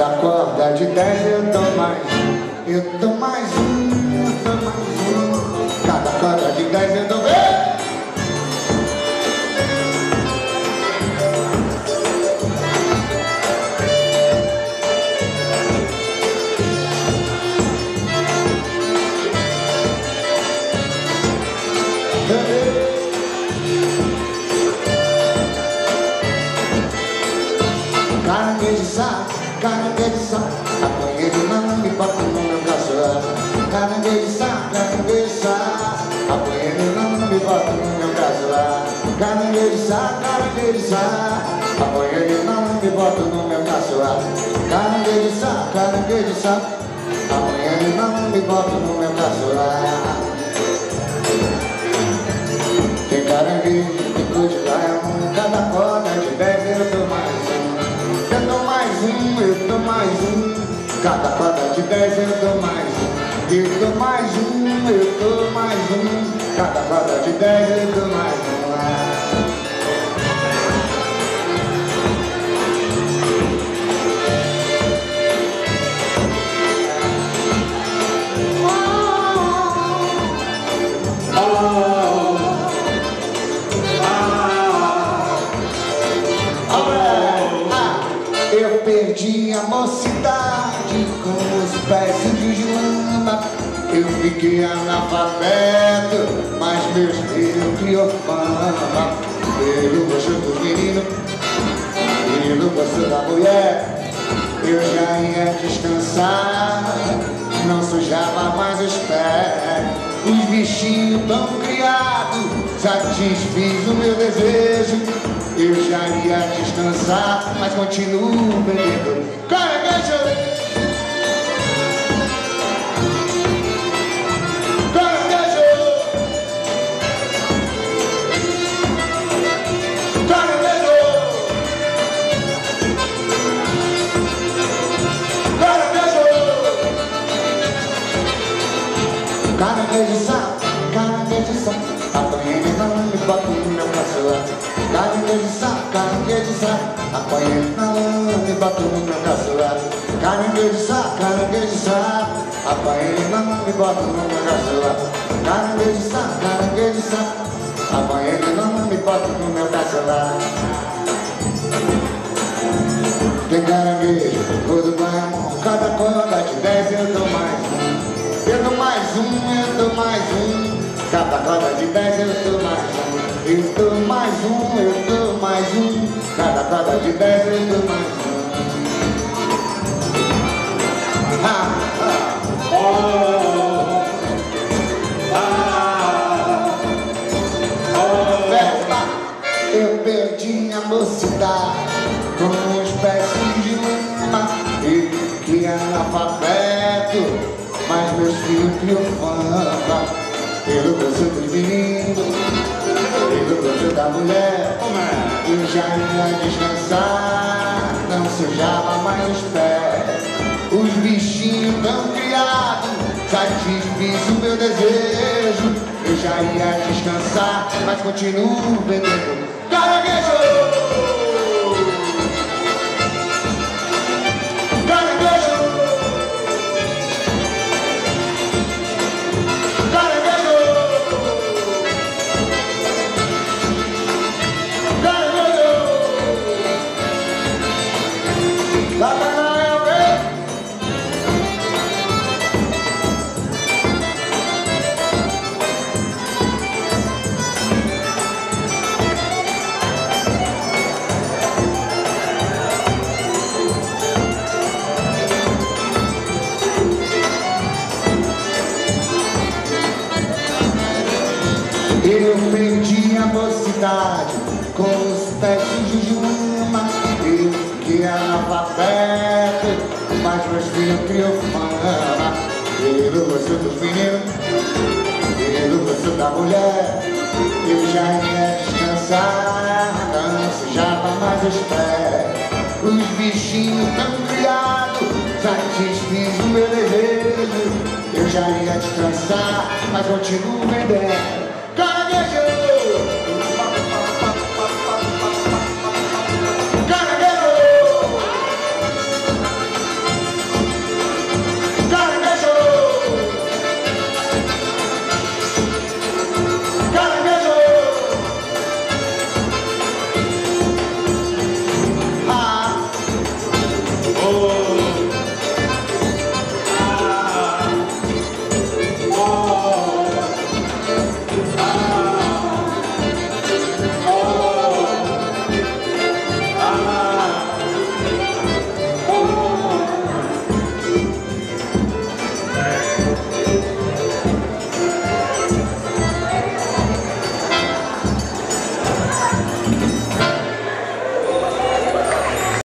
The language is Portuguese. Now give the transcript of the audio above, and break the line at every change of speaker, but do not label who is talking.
Cada corda de 10 eu dou mais um. Eu dou mais um, eu dou mais um. Cada corda de 10 eu dou mais. Caranguejo saco, apanheiro não me bota no meu caçoar. Caranguejo saco, apanheiro não me bota no meu caçoar. Caranguejo saco, apanheiro não me bota no meu caçoar. Caranguejo saco, apanheiro não me bota no meu caçoar. Tem caranguejo, tem cojilão, cada corda de 10 eu dou mais um. Eu dou mais um, eu dou mais um. Cada corda de 10 eu dou mais um. Eu dou mais um, eu dou mais um. Cada corda de 10 eu dou mais um. Eu perdi a mocidade com os pés de lama. Eu fiquei analfabeto, mas meus filhos criou fama. Pelo gosto dos meninos, pelo gosto da mulher, eu já ia descansar, não sujava mais os pés. Os bichinhos tão criados, satisfiz o meu desejo. Eu já ia descansar, mas continuo vendendo caranguejo. Caranguejo. Caranguejo. Caranguejo. Caranguejo sapo, caranguejo sapo, apanhei não me bota no meu caçoar. Caranguejo sapo, apanhei não me bota no meu caçoar. Caranguejo sapo, apanhei não me bota no meu caçoar. Caranguejo sapo, apanhei não me bota no meu caçoar. Tem caranguejo, todo banho, cada corda de 10 eu dou mais um. Eu dou mais um, eu dou mais um. Cada corda de 10 eu dou mais um. Eu dou mais um, eu dou mais um. Cada corda de 10 eu dou mais um. Eu perdi a mocidade com os pés de lama. Eu fiquei analfabeto, mas meus filhos criou fama. Pelo gosto dos meninos, pelo gosto da mulher, eu já ia descansar, não sujava mais os pés. Os bichinhos tão criados, satisfiz o meu desejo. Eu já ia descansar, mas continuo vendendo caranguejo. Eu perdi a mocidade com os pés de Juma. Eu fiquei analfabeto, mas meus filhos criou fama. Pelo gosto dos meninos, pelo gosto da mulher, eu já ia descansar, não sujava mais os pés. Os bichinhos tão criados, satisfiz o meu desejo. Eu já ia descansar, mas continuo vendendo